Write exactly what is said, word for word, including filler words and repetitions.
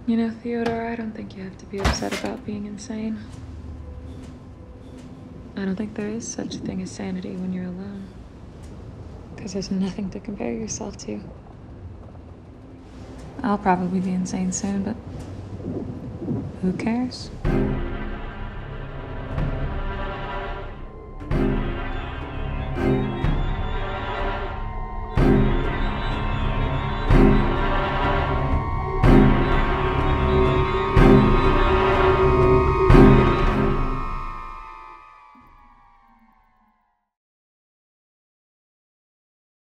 You know, Theodore, I don't think you have to be upset about being insane. I don't think there is such a thing as sanity when you're alone. Because there's nothing to compare yourself to. I'll probably be insane soon, but who cares?